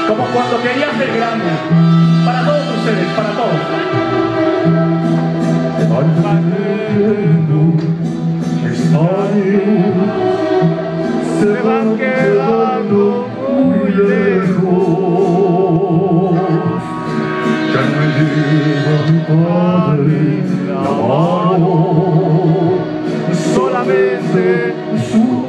como cuando quería ser grande. Para todos ustedes, para todos. Se van quedando muy lejos. Ya no me lleva mi padre la mano, solamente sus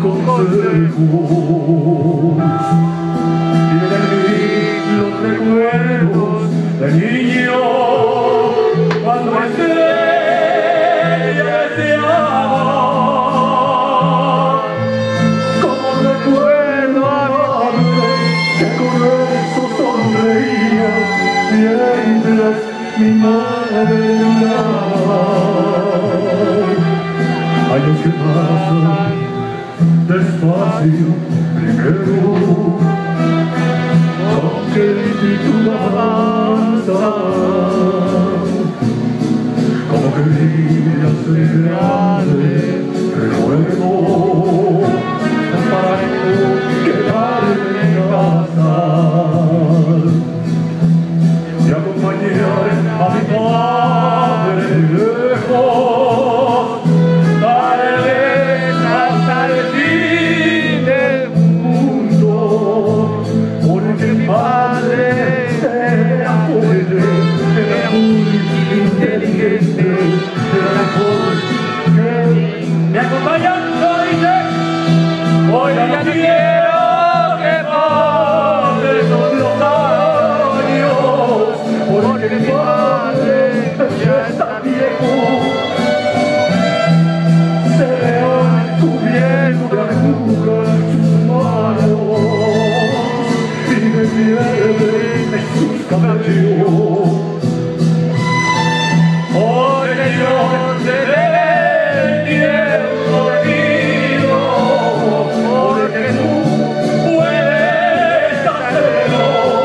consejos. Tienen en mí los recuerdos de niño, cuando estrella deseaba. Como recuerdo a mi padre que con eso sonreía mientras mi madre lloraba. Años que pasan despacio primero, aunque el título avanza, como quería ser grande, renuevo para no quedarme en casa y acompañar a mi padre lejos, tal vez hasta el fin del mundo, porque mi padre era fuerte, era muy inteligente, era mejor que mí. ¿Me acompañan? ¿Lo dice? Hoy ya no quiero que pasen los años, porque mi padre ya está viejo. Se han cubierto de arrugas sus manos y de piel sus cabellos. Hoy Señor, se debe el tiempo venido, porque tú puedes hacerlo.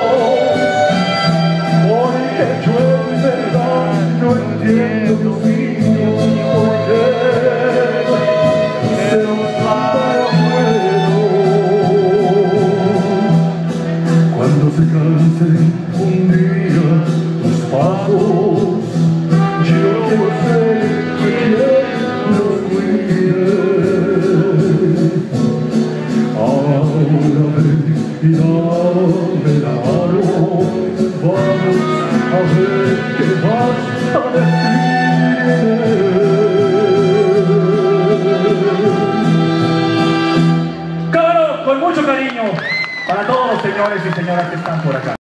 Porque yo en verdad no entiendo, Dios mío, por qué se nos va el vuelo. Cuando se cansen un día tus pasos, yo quiero ser quien los cuide. Ahora ven y dame la mano, vamos a ver qué vas a decir. Claro, con mucho cariño para todos los señores y señoras que están por acá.